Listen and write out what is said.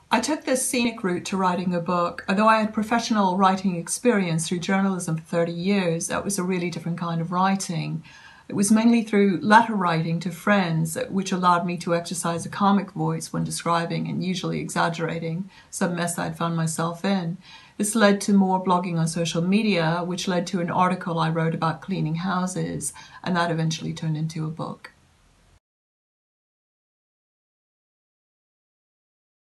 I took this scenic route to writing a book. Although I had professional writing experience through journalism for 30 years, that was a really different kind of writing. It was mainly through letter writing to friends, which allowed me to exercise a comic voice when describing and usually exaggerating some mess I'd found myself in. This led to more blogging on social media, which led to an article I wrote about cleaning houses, and that eventually turned into a book.